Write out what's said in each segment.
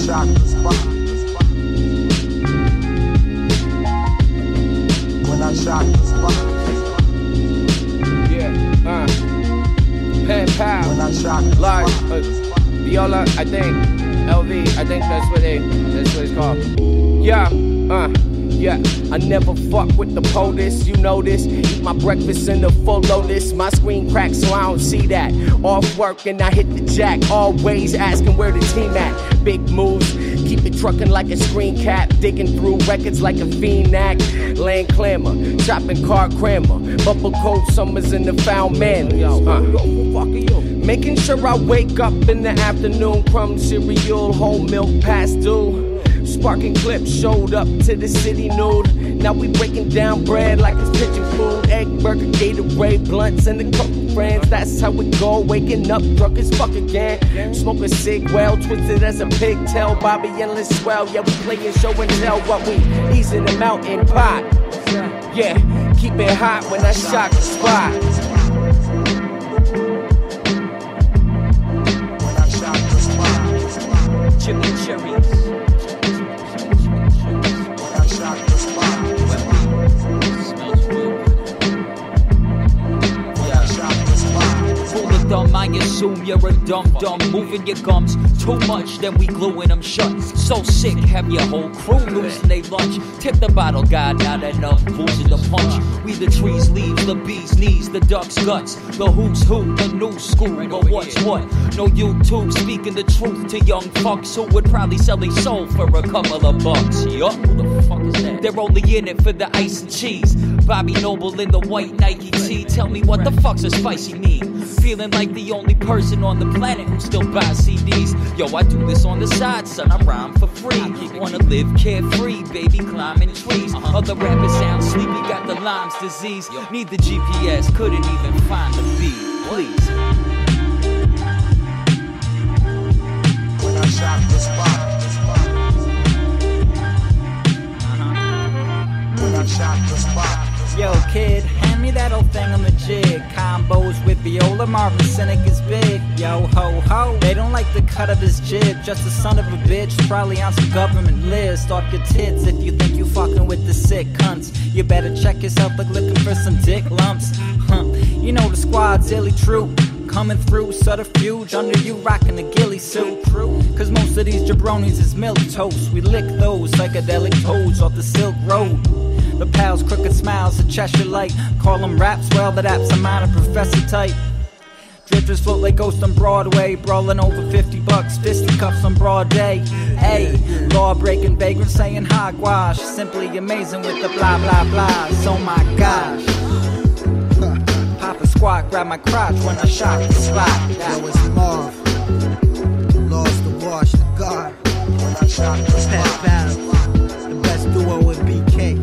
shot the spot. When I shot the spot. Yeah, Pen Pal. When I shot the Large, spot. Viola, I think. LV, I think that's what it's called. Yeah, yeah, I never fuck with the POTUS, you know this. Eat my breakfast in the full lotus. My screen cracks so I don't see that. Off work and I hit the jack. Always asking where the team at. Big moves, keep it trucking like a screen cap. Digging through records like a fiend act. Laying clamor, chopping car crammer. Bubble coat summers in the found man. Making sure I wake up in the afternoon. Crumb cereal, whole milk past due. Sparking clips showed up to the city nude. Now we breaking down bread like it's pigeon food. Egg burger, Gatorade, blunts, and a couple friends. That's how we go. Waking up drunk as fuck again. Smoke a cig well, twisted as a pigtail. Bobby endless swell. Yeah, we playing show and tell what we easing the mountain pot. Yeah, keep it hot when I shock the spot. When I shot the spot. Jimmy Cherries. I assume you're a dumb, moving your gums too much, then we gluing them shut. So sick, have your whole crew losing they lunch. Tip the bottle, God, not enough, losing the punch. We the trees, leaves, the bees, knees, the duck's guts. The who's who, the new school, but what's what? No YouTube, speaking the truth to young fucks who would probably sell their soul for a couple of bucks. Yup, who the fuck is that? They're only in it for the ice and cheese. Bobby Noble in the white Nike tee. Tell me what the fuck's a spicy mean? Feeling like the only person on the planet who still buys CDs. Yo, I do this on the side, son, I rhyme for free. Wanna live carefree, baby, climbing trees. Other rappers sound sleepy, got the Lyme's disease. Need the GPS, couldn't even find the beat. Please. When I shot the spot. When I shot the spot. Yo, kid, hand me that old thing on the jig. Combos with viola, Marvin Cynic is big. Yo, ho, ho. They don't like the cut of his jib. Just a son of a bitch, probably on some government list. Off your tits if you think you fucking with the sick cunts. You better check yourself like looking for some dick lumps. You know the squad's illy true. Coming through, subterfuge under you, rocking the ghillie suit. Cause most of these jabronis is milk toast. We lick those psychedelic toads off the Silk Road. The pals, crooked smiles, the Cheshire light. Call them raps, well, that app's a minor professor type. Drifters float like ghosts on Broadway, brawling over 50 bucks, fisticuffs on broad day. Ayy, law-breaking vagrants saying hogwash. Simply amazing with the blah blah blahs. Oh my gosh. Pop a squat, grab my crotch when I shot the spot. Yo, it's Marv. Lost the wash, the guard. When I shot the spot. The best duo in BK.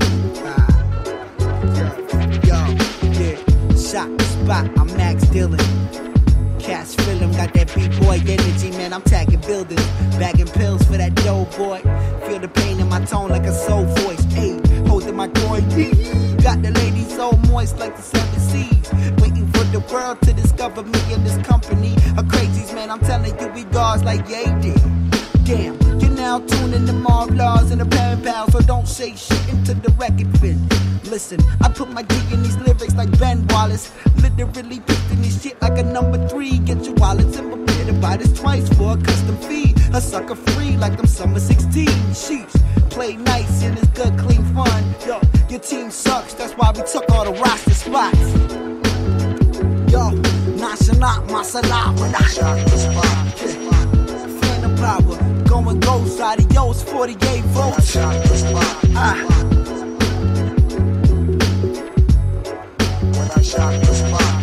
Shot the spot, I'm Max Dillon. Cats feelin', got that B-boy energy, man, I'm tagging buildings. Bagging pills for that dough boy. Feel the pain in my tone like a soul voice. Ayy, holding my groin. Got the ladies so moist like the 7 seas. Waiting for the world to discover me and this company of crazies, man, I'm telling you, we guards like Ye did. Damn, you're now tuning to Marv Laws and the Pen Pal, so don't say shit into the record bin. Listen, I put my D in these lyrics like Ben Wallace. Literally picking this shit like a number 3. Get your wallets and prepare to buy this twice for a custom fee. A sucker free like I'm summer 16. Sheesh, play nice and it's good, clean fun. Yo, your team sucks, that's why we took all the roster spots. Yo, nonchalant, masala when I shot the spot. Phantom power, going ghost, adios, 48 volts. I shot the spot. I shot the spot.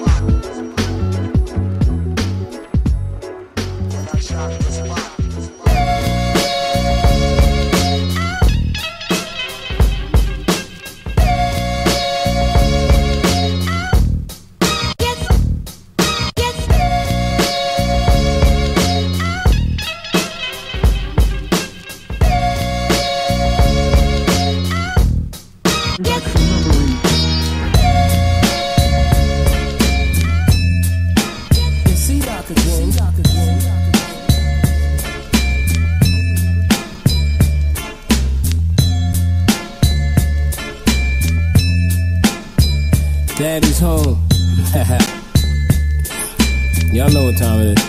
When I shot the spot. Everybody's home. Y'all know what time it is.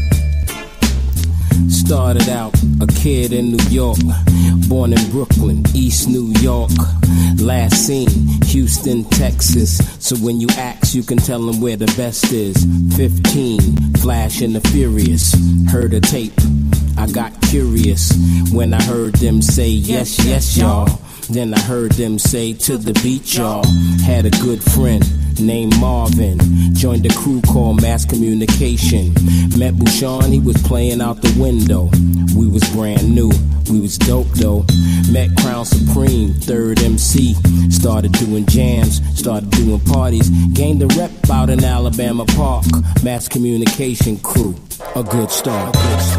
Started out a kid in New York, born in Brooklyn, East New York. Last seen, Houston, Texas. So when you ask, you can tell them where the best is. 15, Flash and the Furious. Heard a tape, I got curious when I heard them say yes, yes, y'all. Then I heard them say to the beat, y'all. Had a good friend named Marvin, joined a crew called Mass Communication. Met Bouchon, he was playing out the window. We was brand new, we was dope though. Met Crown Supreme, third MC. Started doing jams, started doing parties. Gained a rep out in Alabama Park. Mass Communication crew, a good start.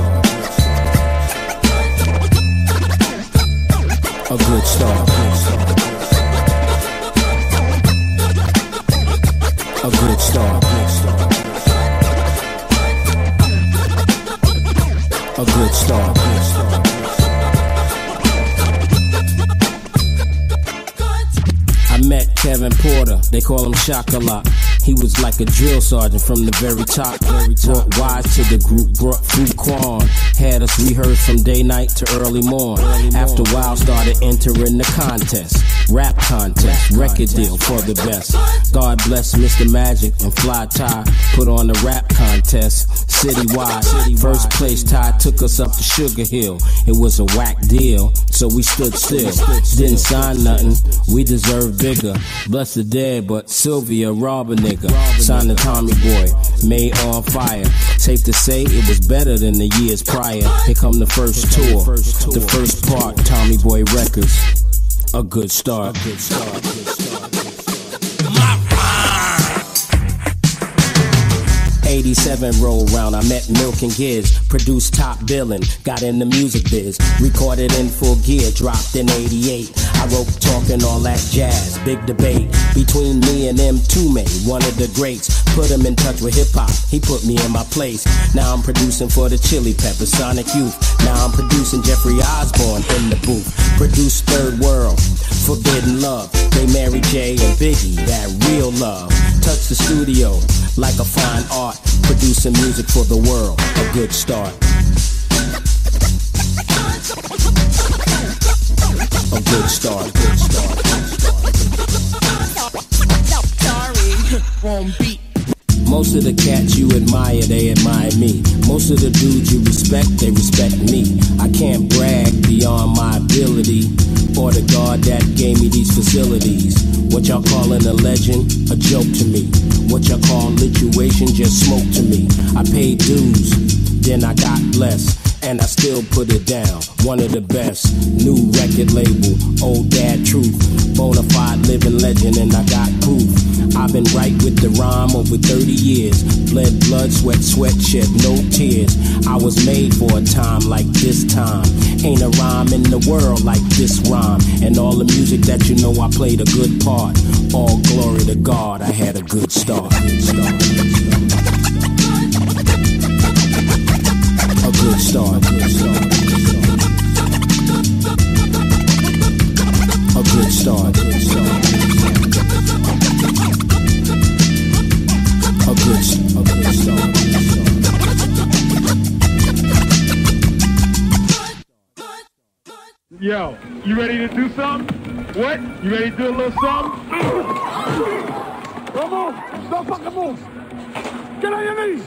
A good start. A good start. A good start. I met Kevin Porter, they call him Chocolat. He was like a drill sergeant from the very top. Brought wise to the group, brought food Quan. Had us rehearse from day, night to early morn. After a while, started entering the contest. Rap contest, record deal for the best. God bless Mr. Magic and Fly Ty. Put on the rap contest, citywide. First place Ty took us up to Sugar Hill. It was a whack deal, so we stood still. Didn't sign nothing, we deserved bigger. Bless the dead, but Sylvia robbed a nigga. Signed the Tommy Boy, made on fire. Safe to say it was better than the years prior. Here come the first tour, the first part, Tommy Boy Records. A good start. 87 roll round, I met Milk and Giz, produced Top Billin', got in the music biz, recorded in full gear, dropped in 88. I wrote Talking All That Jazz, big debate between me and M2 one of the greats. Put him in touch with hip hop, he put me in my place. Now I'm producing for the Chili Peppers, Sonic Youth. Now I'm producing Jeffrey Osborne in the booth. Produced Third World, Forbidden Love. They Mary J and Biggie, that real love. Touch the studio like a fine art, producing music for the world, a good start. A good start. Sorry, wrong beat. Most of the cats you admire, they admire me. Most of the dudes you respect, they respect me. I can't brag beyond my ability or the God that gave me these facilities. What y'all callin' a legend, a joke to me. What y'all call lituation, just smoke to me. I paid dues, then I got blessed, and I still put it down. One of the best, new record label, Old Dad Truth. Bonafide living legend, and I got proof. I've been right with the rhyme over 30 years. Bled blood, sweat, shed no tears. I was made for a time like this time. Ain't a rhyme in the world like this rhyme. And all the music that you know, I played a good part. All glory to God, I had a good start. A good start. A good start. A good start. Yo, you ready to do something? What? You ready to do a little something? Don't move! Don't fucking move! Get on your knees!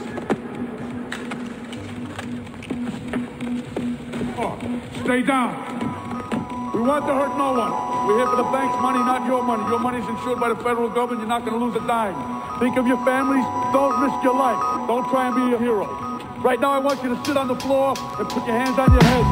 Oh, stay down. We want to hurt no one. We're here for the bank's money, not your money. Your money's insured by the federal government. You're not going to lose a dime. Think of your families. Don't risk your life. Don't try and be a hero. Right now, I want you to sit on the floor and put your hands on your head.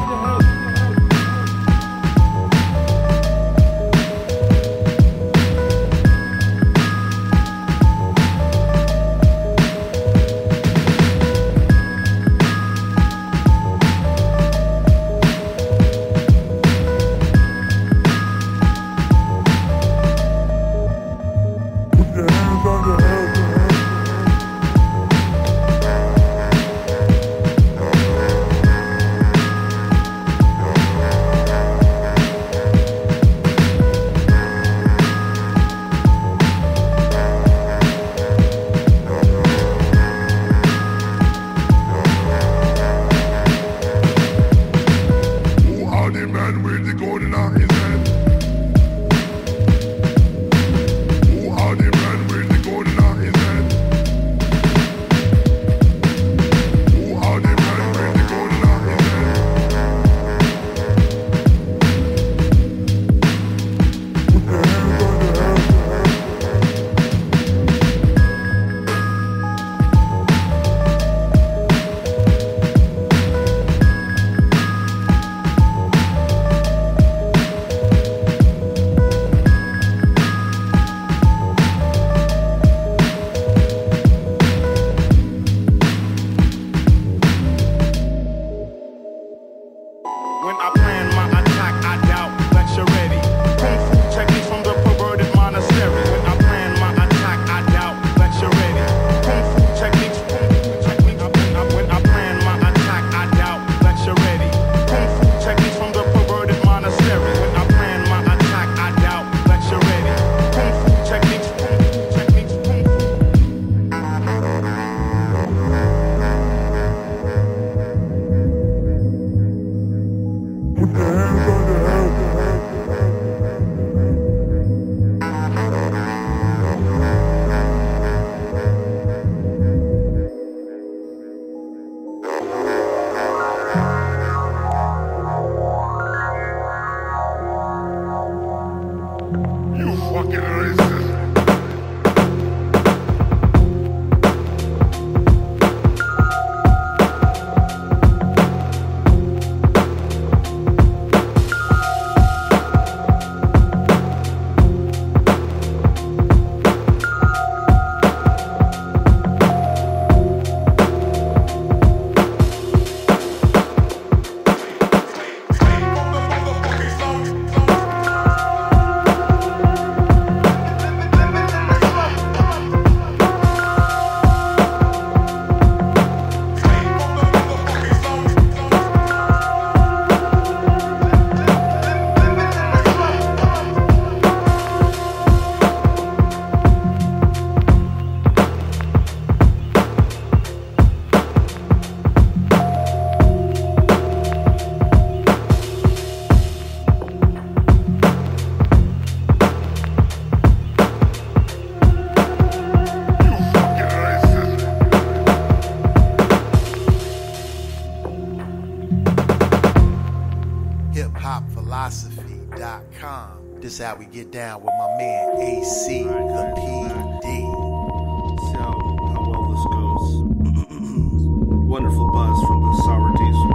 philosophy.com. This is how we get down with my man AC, the PD. See how well this goes. Wonderful buzz from the sour diesel.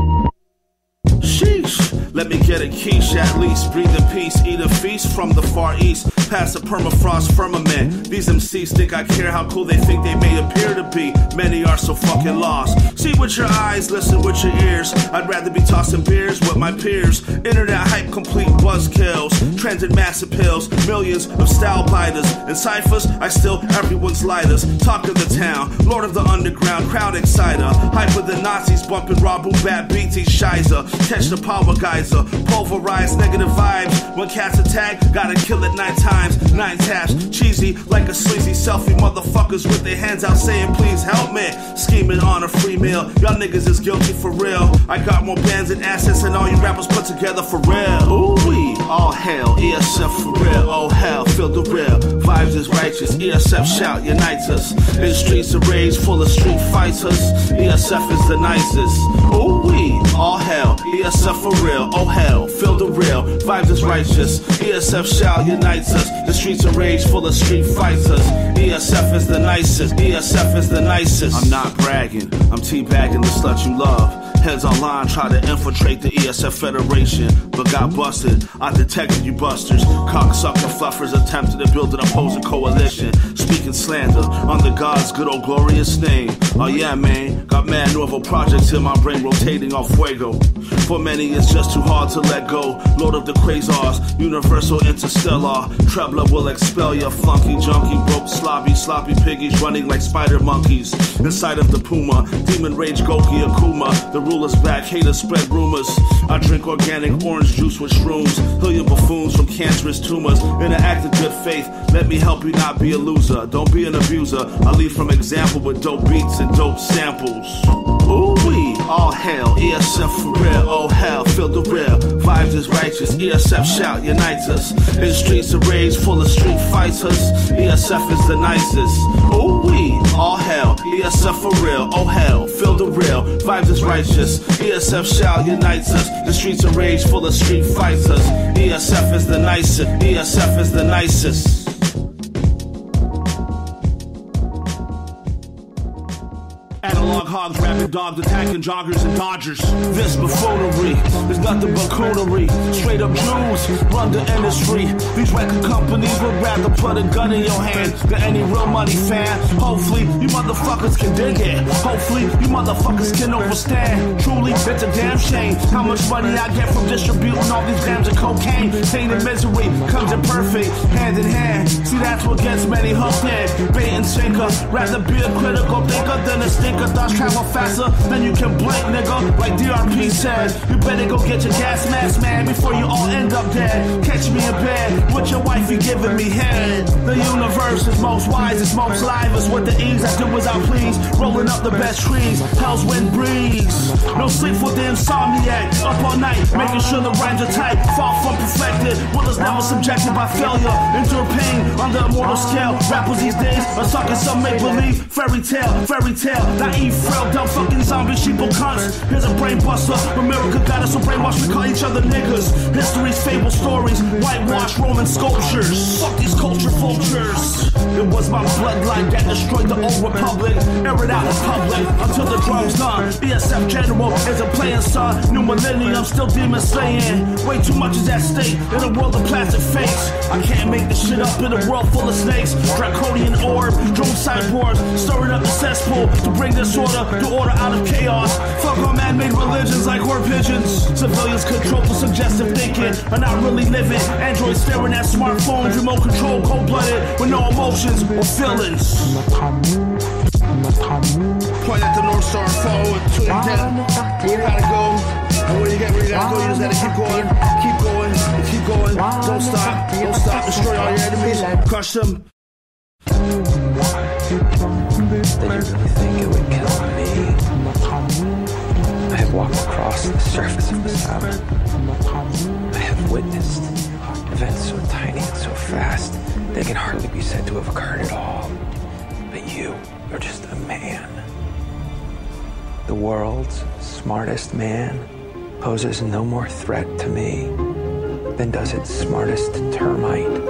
Sheesh, let me get a quiche at least. Breathe in peace, eat a feast from the Far East. Past the permafrost firmament. These MCs think I care how cool they think they may appear to be. Many are so fucking lost. See with your eyes, listen with your ears. I'd rather be tossing beers with my peers. Internet hype complete buzzkills. Trends in massive pills. Millions of style biters. And ciphers, I still everyone's lighters. Talk of the town, lord of the underground, crowd exciter. Hype with the Nazis bumping Rabu Bat BT Shizer. Catch the power geyser. Pulverize negative vibes. When cats attack, gotta kill it 9 times. 9 taps, cheesy like a sleazy selfie. Motherfuckers with their hands out saying please help me. Scheming on a free meal. Y'all niggas is guilty for real. I got more bands and assets than all you rappers put together for real. Ooh-wee, all hell, ESF for real. Oh hell, feel the real. Vibes is righteous, ESF shout, unites us. In streets of rage, full of street fighters. ESF is the nicest. Ooh-wee, all hell, ESF for real. Oh hell, feel the real. Vibes is righteous, ESF shout, unites us. The streets of rage, full of street fighters. ESF is the nicest. ESF is the nicest. I'm not bragging, I'm teabagging the slut you love. Heads online try to infiltrate the ESF Federation, but got busted. I detected you busters. Cocksucker fluffers attempted to build an opposing coalition, speaking slander on the God's good old glorious name. Oh yeah, man, got mad novel projects in my brain rotating off fuego. For many, it's just too hard to let go. Lord of the Quasars, universal interstellar. Trebler will expel your flunky, junkie, broke, sloppy piggies running like spider monkeys. Inside of the Puma, demon rage, Goki, Akuma. The ruler's back, haters spread rumors. I drink organic orange juice with shrooms. Heal your buffoons from cancerous tumors. In an act of good faith, let me help you not be a loser. Don't be an abuser. I lead from example with dope beats and dope samples. Ooh-wee, all hell, ESF for real. Oh hell, feel the real. Vibes is righteous, ESF shout, unites us. In streets of rage, full of street fighters. ESF is the nicest. Ooh-wee, all hell, ESF for real. Oh hell, feel the real. Vibes is righteous, ESF shout, unites us. The streets of rage, full of street fighters. ESF is the nicest. ESF is the nicest. Analog hogs, rabid dogs, attacking joggers and dodgers. This buffoonery is nothing but coonery. Straight up Jews run the industry. These record companies would rather put a gun in your hand than any real money fan. Hopefully you motherfuckers can dig it. Hopefully you motherfuckers can overstand. Truly, it's a damn shame how much money I get from distributing all these grams of cocaine. Pain and misery comes in perfect, hand in hand. See, that's what gets many hooked in. Bait and sinker, rather be a critical thinker than a stinker. Thoughts travel faster than you can blink, nigga. Like DRP said, you better go get your gas mask, man, before you all end up dead. Catch me in bed with your wife, you giving me head. The universe is most wise, it's most live. It's with the ease, I do as I please. Rolling up the best trees, hell's wind breeze. No sleep for the insomniac. Up all night, making sure the rhymes are tight. Far from perfected, will is never subjected by failure. Endure pain on the immortal scale. Rappers these days are sucking some make-believe. Fairy tale, naive, frail, dumb fucking zombie sheeple cunts. Here's a brain buster. America got us so brainwashed we call each other niggas. History's fable stories, whitewashed Roman sculptures. Fuck these culture vultures. It was my bloodline that destroyed the old republic. Air it out in public until the drum's done. ESF General isn't playing, son. New millennium still demon slaying. Way too much is at stake in a world of plastic fakes. I can't make this shit up in a world full of snakes. Draconian orb, drone cyborgs, stirring up the cesspool to bring disorder, the order out of chaos. Fuck all man-made religions like whore pigeons. Civilians control for suggestive thinking are not really living. Androids staring at smartphones, remote control, cold-blooded with no emotions or feelings. Point at the North Star, forward to intent. Where you gotta go, and where you gotta go, you just gotta keep going, and keep going. Don't stop, destroy all your enemies, crush them. Did you really think it would kill me? I have walked across the surface of the sun. I have witnessed events so tiny and so fast, they can hardly be said to have occurred at all. But you're just a man. The world's smartest man. poses no more threat to me than does its smartest termite.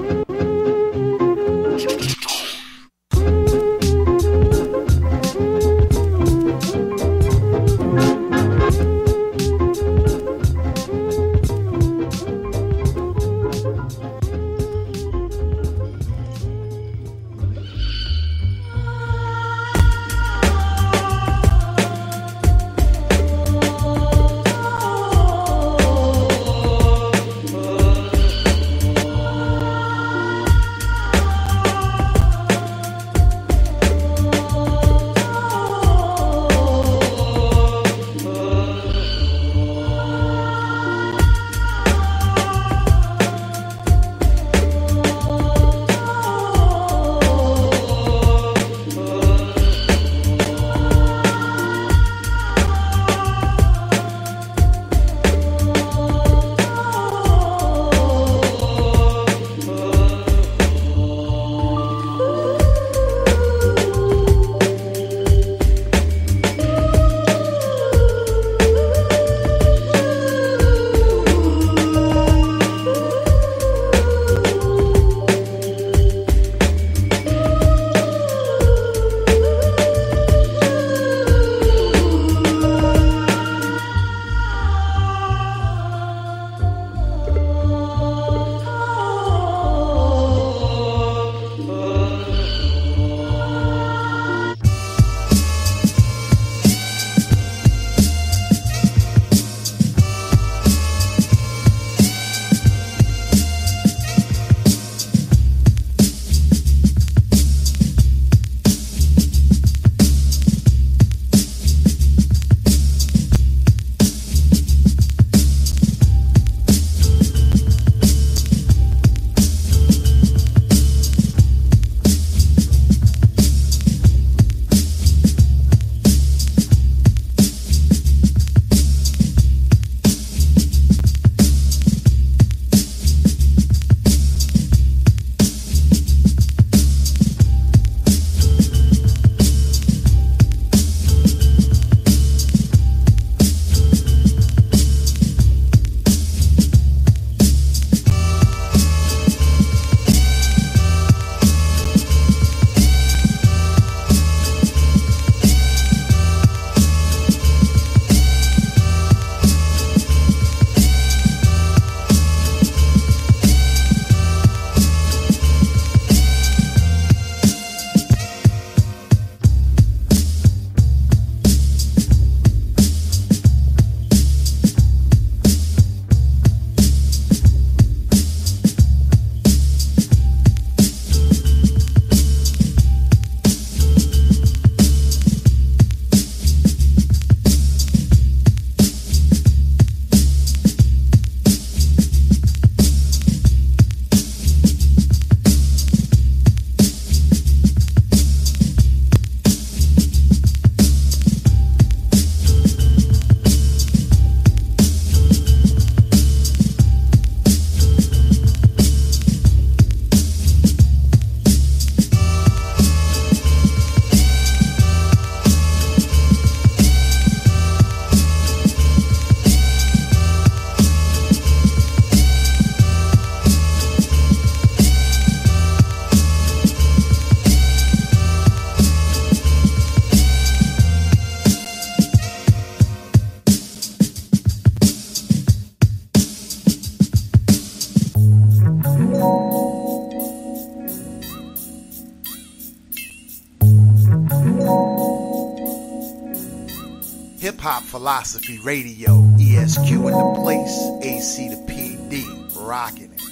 Hip Hop Philosophy Radio, ESQ in the place, AC to PD, rocking it.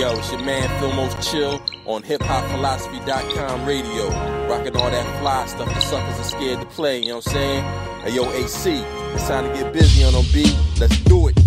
Yo, it's your man Philmos Chill on hiphopphilosophy.com radio. Rocking all that fly stuff the suckers are scared to play, you know what I'm saying? Hey, yo, AC, it's time to get busy on them beat. Let's do it.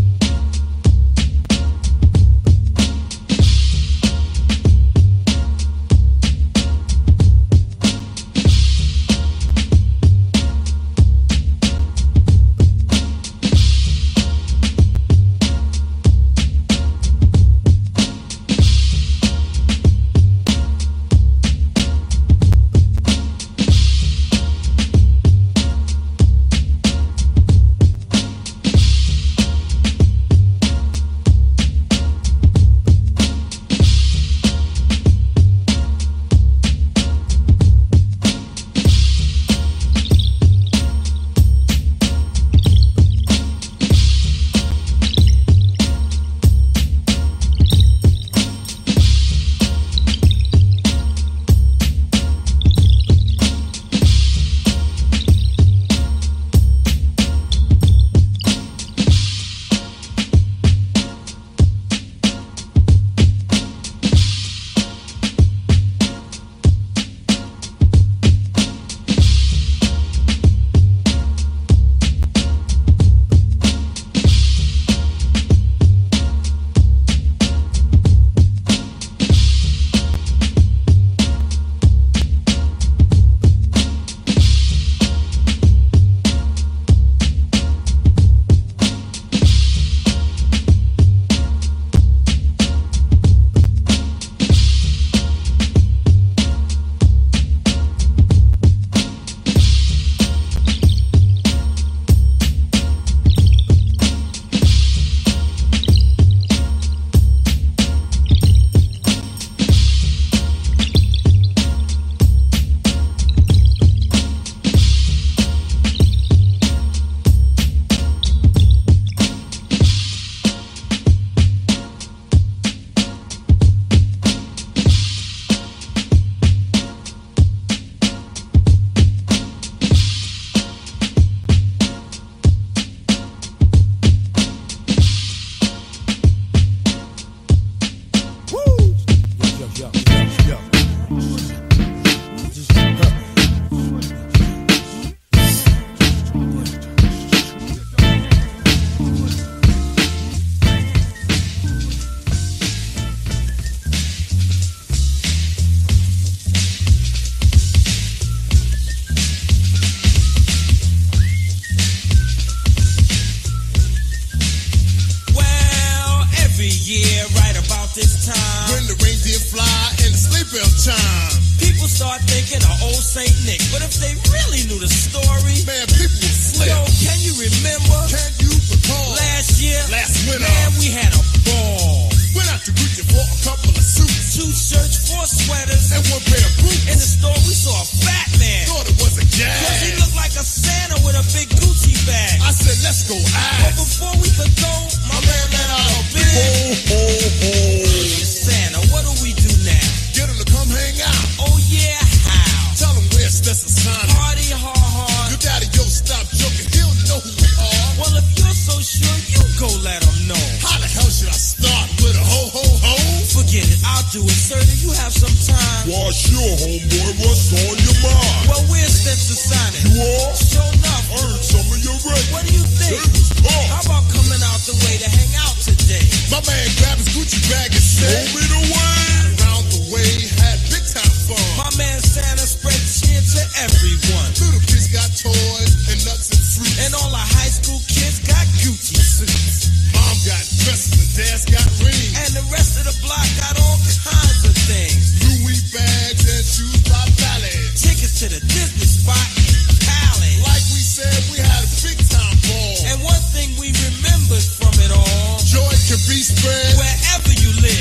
Wherever you live.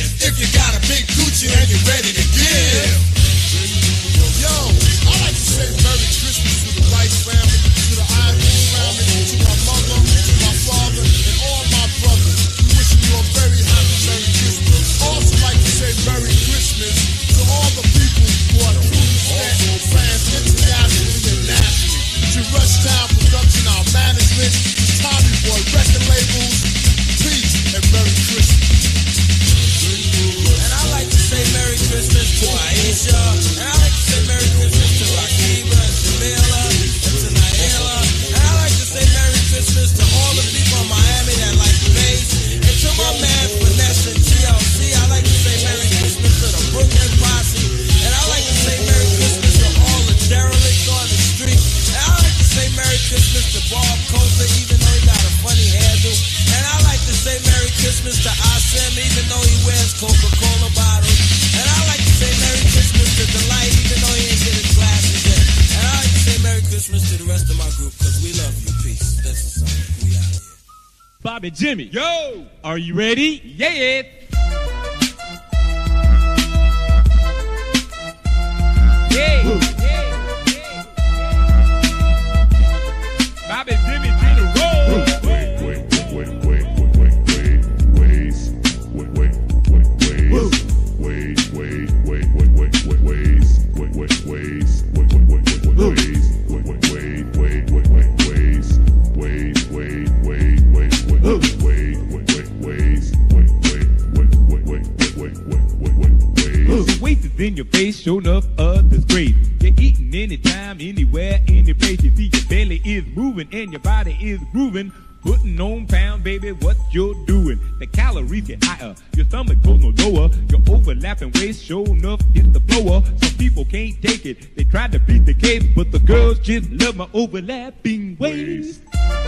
Christmas to the rest of my group, because we love you. Peace. That's the song. We out here. Bobby Jimmy. Yo! Are you ready? Yeah! Yeah! Bobby Jimmy to the road. In your face, show enough others great. You're eating anytime, anywhere, any place. You see your belly is moving and your body is grooving. Putting on pound, baby, what you're doing. The calories get higher, your stomach goes no lower. Your overlapping waist, show enough, hit the blower. Some people can't take it, they try to beat the case, but the girls just love my overlapping waist.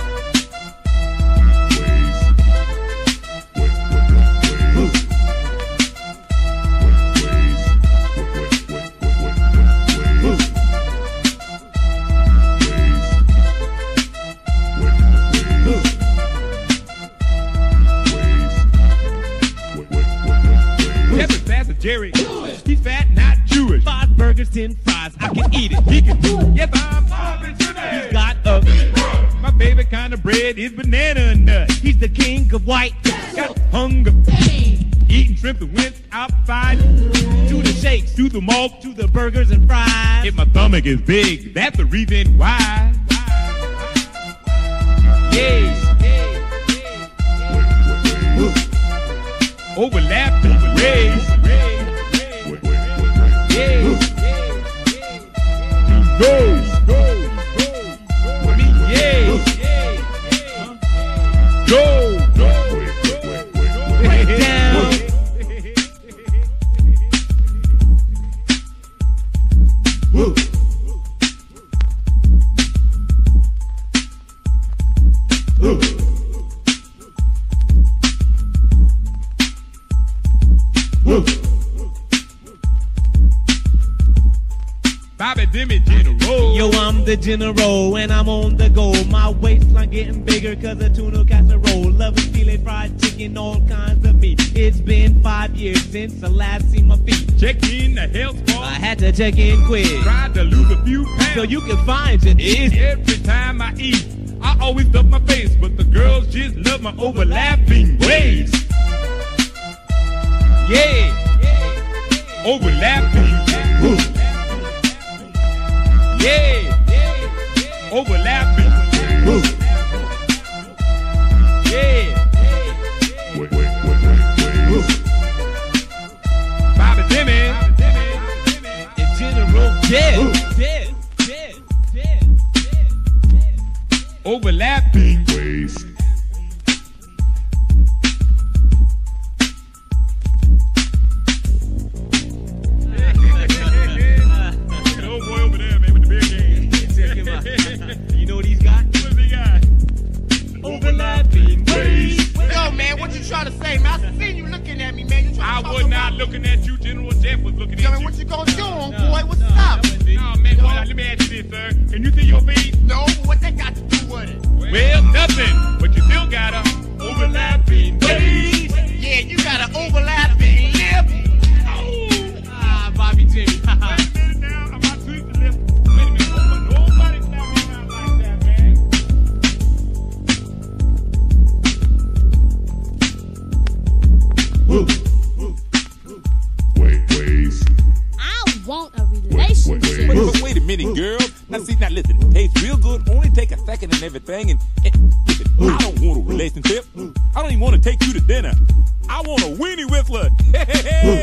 Jerry, he's fat, not Jewish. 5 burgers, 10 fries, I can eat it. He can do it. Yes, I'm Bobby Jimmy. He's got my favorite kind of bread is banana nut. He's the king of white. Got hunger. Eating shrimp and wince outside. To the shakes, to the malt, to the burgers and fries. If my stomach is big, that's the reason why. Yeah. Overlapping ways. Go. I mean, yeah. Go. Break it down. Bobby Jimmy General. Yo, I'm the general and I'm on the go. My waistline getting bigger cause of tuna casserole. Loving filet fried chicken, all kinds of meat. It's been 5 years since I last seen my feet. Check in the health bar. I had to check in quick. Tried to lose a few pounds so you can find your ears. Every time I eat, I always stuff my face, but the girls just love my overlapping waist. Yeah, overlapping. Yeah, overlapping. Yeah. Bobby Jimmy. In general, dead. Overlapping ways. You know what he's got? What he got? Overlapping ways. Yo, man, what you trying to say, man? I seen you looking at me, man. I was not looking at you. General Jeff was looking at you. What you gonna do, boy? What's up? No, man, boy, let me ask you this, sir. Can you see your feet? No, what they got to do with it? Well, nothing. But you still got a overlapping ways. Yeah, you got an overlapping lip. Ah, Bobby Jimmy. Wait a minute now. I'm about to tweet the lip. Wait a minute. Nobody slap me out like that, man. Ways. I want a relationship. Wait a minute, girl. Now see, now listen. Tastes real good. Only take a second and everything. And listen, I don't want a relationship. I don't even want to take you to dinner. I want a weenie whistler. Hey, hey, hey.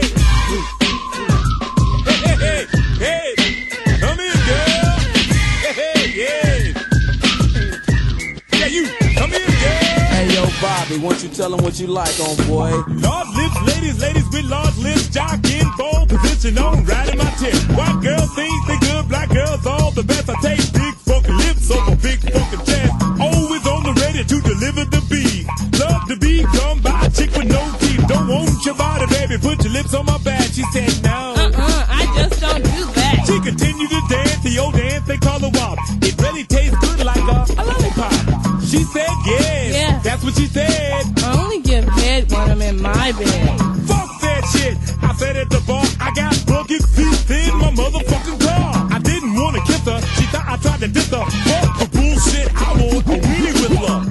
Hey, hey, hey. Hey, come in, girl. Hey, hey, yeah. Yeah, you. Come in, girl. Hey, yo, Bobby, won't you tell them what you like, boy? Large lips, ladies with large lips, jock in pole position on, riding my tip. White girls think they good, black girls all the best. I take big fucking lips over big fucking chest. Always on the ready to deliver the beat. Love to be come by a chick with no teeth. Don't want your body, baby, put your lips on my back. She said no. I just don't do that. She continued to dance, the old dance they call a wop. It really money tastes good like a lollipop. She said yes. Yeah. That's what she said. I only give head when I'm in my bed. Fuck that shit. I said at the bar, I got broken feet in my motherfucking car. I didn't want to kiss her. She thought I tried to diss her. Fuck the bullshit. I want a weenie with her.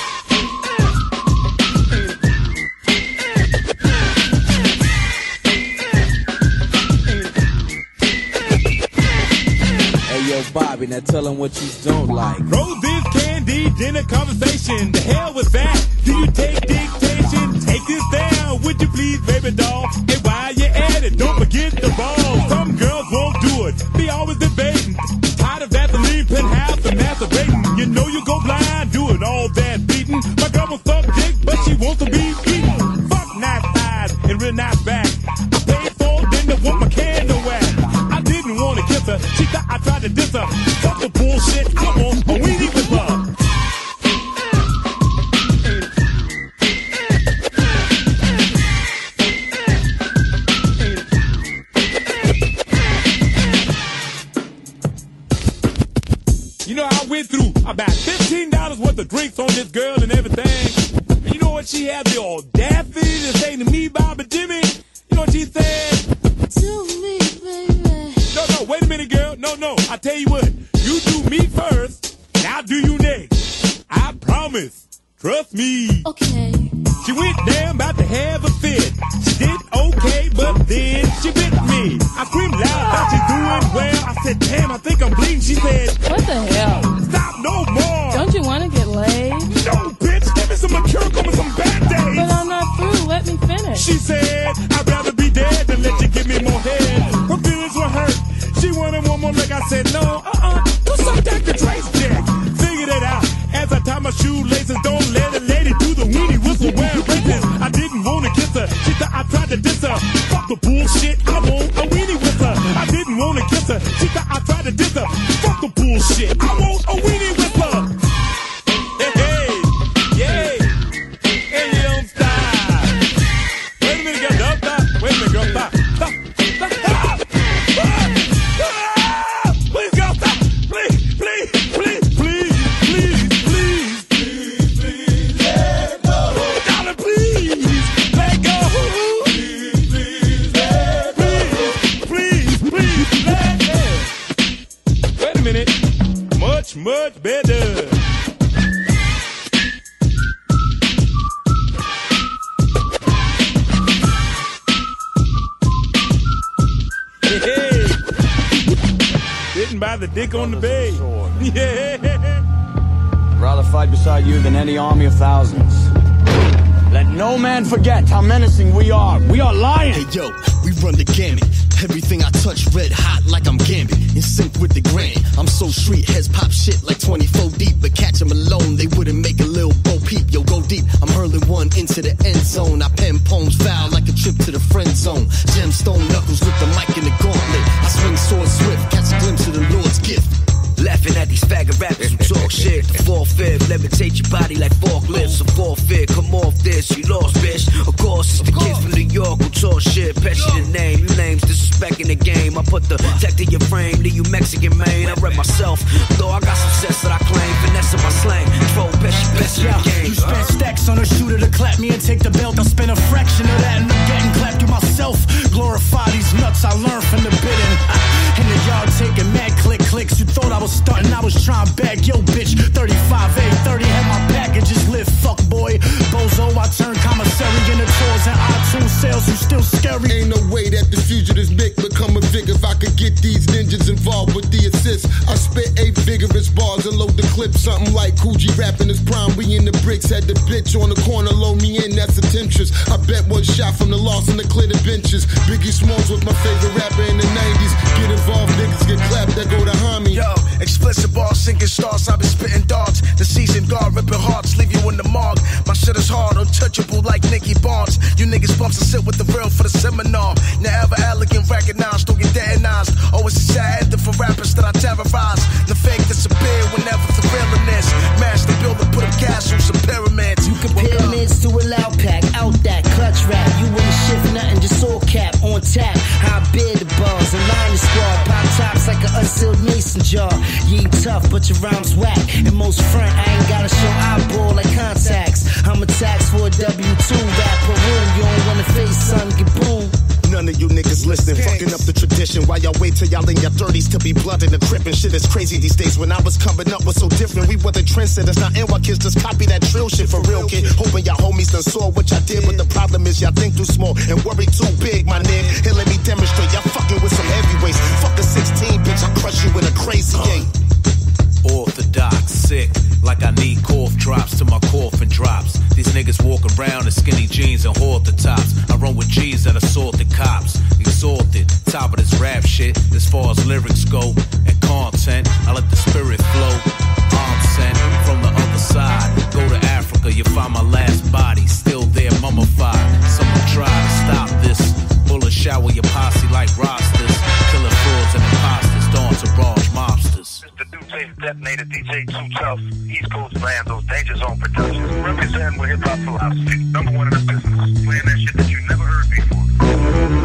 Bobby, now tell him what you don't like. Roses, candy, dinner conversation. The hell was that? Do you take dictation? Take this down, would you please, baby doll? And while you're at it, don't forget the ball. Some girls won't do it, be always debating. Tired of Vaseline, penthouse, and masturbating. You know you go blind, doing all that beating. My girl will suck dick, but she wants to be eaten. Fuck nice eyes and real nice back. I paid for it, then they want my candle wax. I didn't want to kiss her, she thought I tried to diss her. Fuck the bullshit, I want a weenie with her. You know, I went through about $15 worth of drinks on this girl and everything. And you know what she had the audacity to say to me, Bobby Jimmy? You know what she said? To me, baby. No, wait a minute, girl. No, I tell you what. You do me first, and I'll do you next. I promise. Trust me. Okay. She went down about to have a fit. She did okay, but then she bit me. I screamed loud, thought she's doing well. I said, damn, I think I'm bleeding. She said, what the hell? Stop no more. Don't you want to get laid? No, bitch. Give me some Mercurical and some Band-Aids. But I'm not through. Let me finish. She said, I'd rather be dead than let you give me more head. Her feelings were hurt. She wanted one more leg. I said, no, do some Dr. Dre's dick. Figured it out. As I tie my shoelaces, don't let a lady do the weenie whistle wearing braces. I didn't want to kiss her. She thought I tried to diss her. Fuck the bullshit. I want a weenie with her. I didn't want to kiss her. She thought I tried to diss her. Fuck the bullshit. I want a weenie with her. Hey, yay. And you don't stop. Wait a minute, girl. Don't stop. Wait a minute, girl. Stop. Stop. Please, girl, stop. Please, please, please, please, please, please, please, please, let go. Darling, please, let go. Please, please, let go. Please, please, let go. Wait a minute. Much, much better. Hey, sitting by the dick on the bay. Yeah. Rather fight beside you than any army of thousands. Let no man forget how menacing we are. We are lions. Hey yo, we run the gamut. Everything I touch red hot like I'm Gambit. In sync with the grain. I'm so street, heads pop shit like 24 deep. But catch them alone, they wouldn't make a little bo peep. Yo, go deep. I'm hurling one into the end zone. I pen poems foul like a trip to the friend zone. Gemstone knuckles with the mic in the gauntlet. I swing sword swift, catch a glimpse of the Lord's gift. Laughing at these faggot rappers who talk shit. The 4/5, levitate your body like forklifts. So forfeit, come off this, you lost, bitch. Of course, it's the kids from New York who talk shit. Petty the name, you names disrespecting the game. I put the tech to your frame, leave you Mexican, man. I rep myself, though I got success that I claim. Finesse in my slang, throw pesky best in the game. You spend stacks on a shooter to clap me and take the belt. I spend a fraction of that and I'm getting clapped to myself. Glorify these nuts I learned from the bidding. And the y'all taking mad clicks. You thought I was starting, I was trying to bag yo bitch. 35, 830 had my packages lit. Fuck boy, bozo, I turn commissary in the tours and iTunes sales. You still scary. Ain't no way that the fugitives Nick become a fig. If I could get these ninjas involved with the assist, I spit 8 vigorous bars and load the clip. Something like Coogee rapping his prime. We in the bricks, had the bitch on the corner, load me in, that's a temptress. I bet one shot from the loss and the clear the benches. Biggie Smalls was my favorite rapper in the 90s. Get involved, niggas get clapped, that go to homie. Yo, explicit bars, sinking stars, I've been spitting darts. The seasoned guard, ripping hearts, leave you in the mark. My shit is hard, untouchable like Nicky Barnes. You niggas bumps to sit with the real for the seminar. Never elegant, recognized, don't get detonized. Always a sad ending for rappers that I terrorize. The fake disappear whenever the realness. Mash the builder, put a gas on some pyramids. You compare mids to a loud pack, out that clutch rap. You wouldn't shift nothing, just all cap on tap. How I bid the balls, a line the squad, pop tops like an unsealed mason jar. You ain't tough, but your rhymes whack. And most front, I ain't gotta show eyeball like contacts. I'm a tax for a W2 rapper room. You don't wanna face son, get boom. None of you niggas listening, fucking up the tradition. While y'all wait till y'all in your 30s to be blood in the crib and shit is crazy these days. When I was coming up was so different, we were the trendsetters. Now NY kids just copy that drill shit for real, kid. Hoping y'all homies done saw what y'all did, but the problem is y'all think too small and worry too big, my nigga. Here let me demonstrate, y'all fucking with some heavyweights. Fuck a 16, bitch, I crush you with a crazy eight. Orthodox, sick, like I need cough drops till my coffin drops. These niggas walk around in skinny jeans and hoard the tops. I run with G's that assaulted cops. Exalted, top of this rap shit. As far as lyrics go and content, I let the spirit flow. I'm sent from the other side. Go to Africa, you find my last body still there mummified. Someone try to stop this. Bullet shower your posse like rosters. Killing frauds and imposters, dawn to barrage mobsters. The new tape detonator DJ Too Tough, East Coast Bandos, Danger Zone Productions, representing with hip hop philosophy, number one in the business, playing that shit that you never heard before.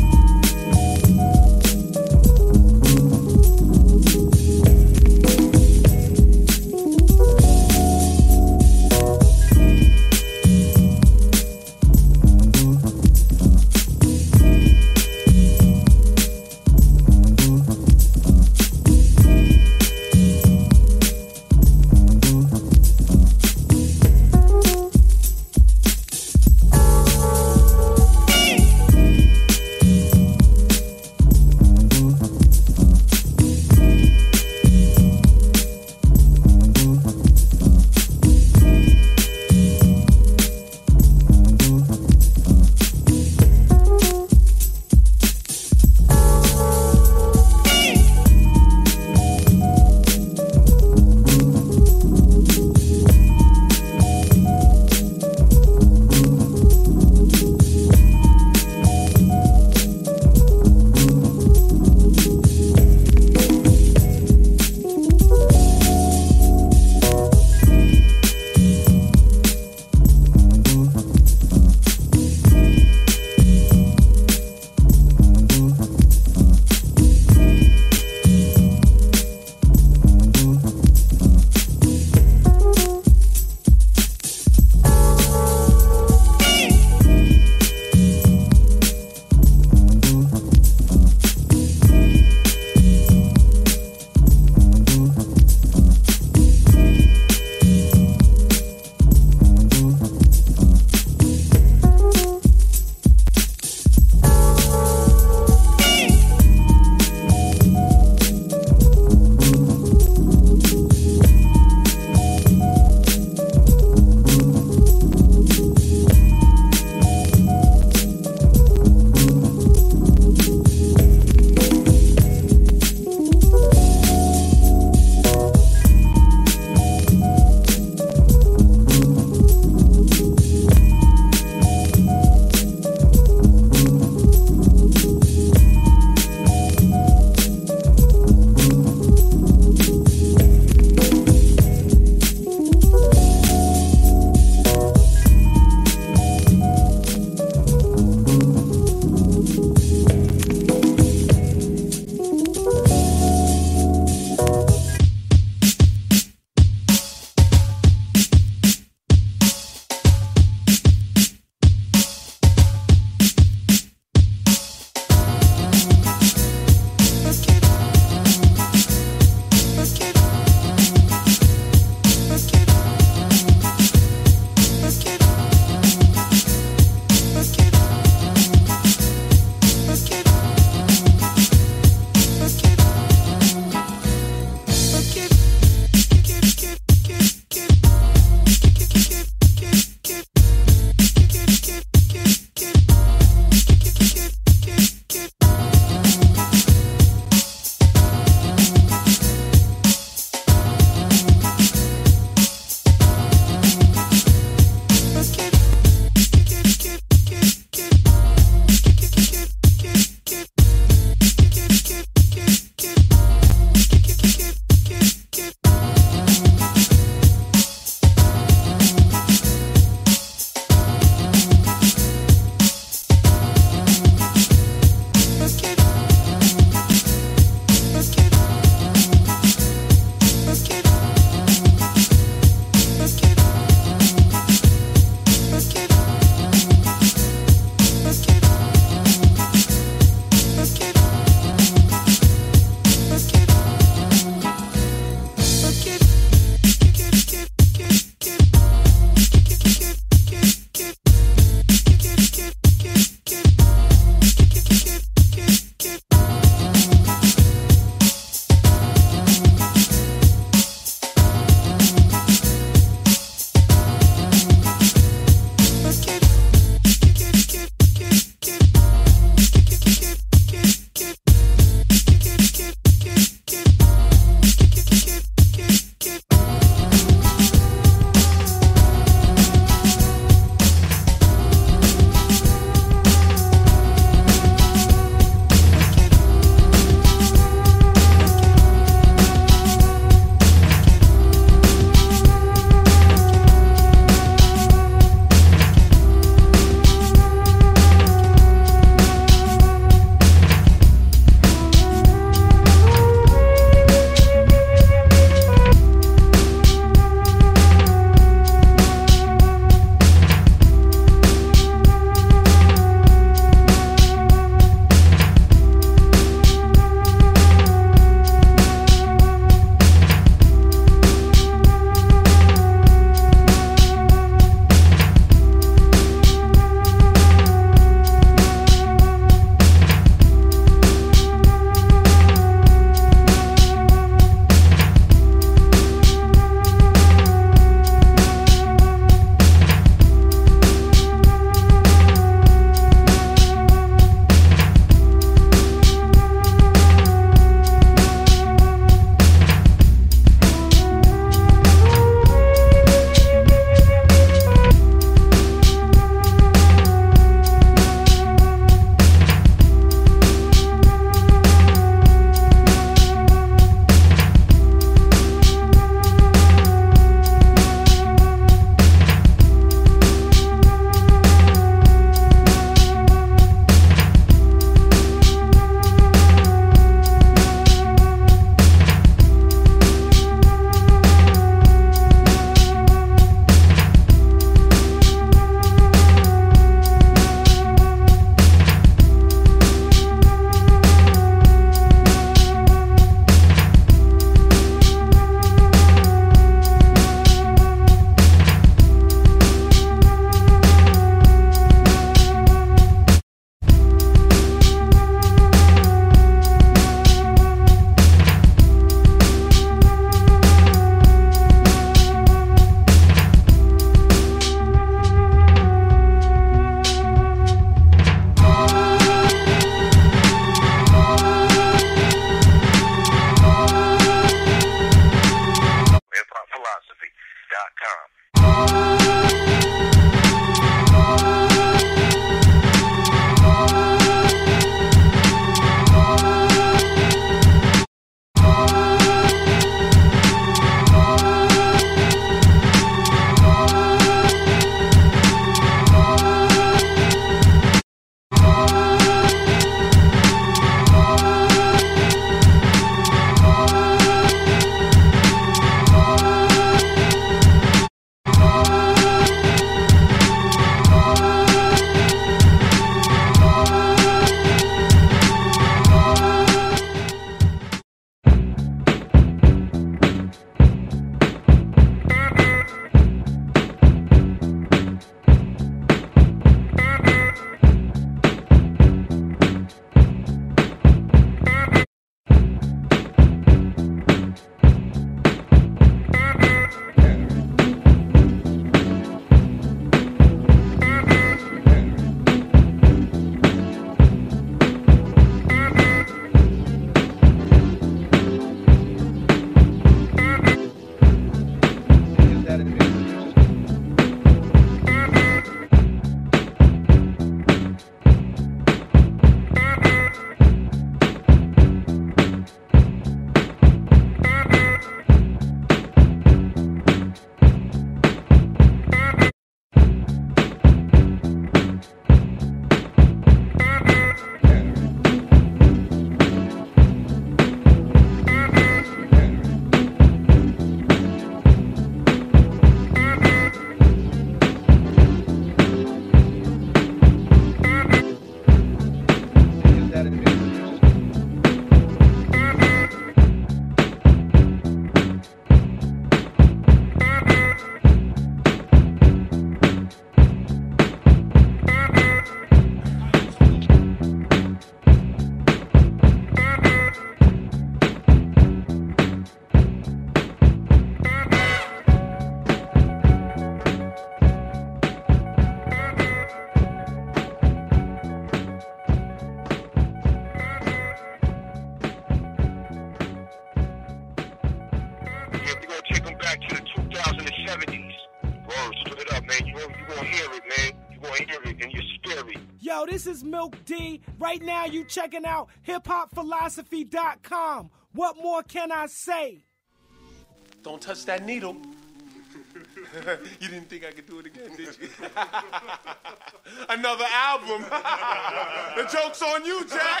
Yo, this is Milk D. Right now you checking out hiphopphilosophy.com. What more can I say? Don't touch that needle. You didn't think I could do it again, did you? Another album. The joke's on you, Jack.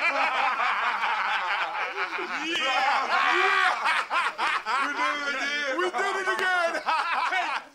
Yeah. We did it again.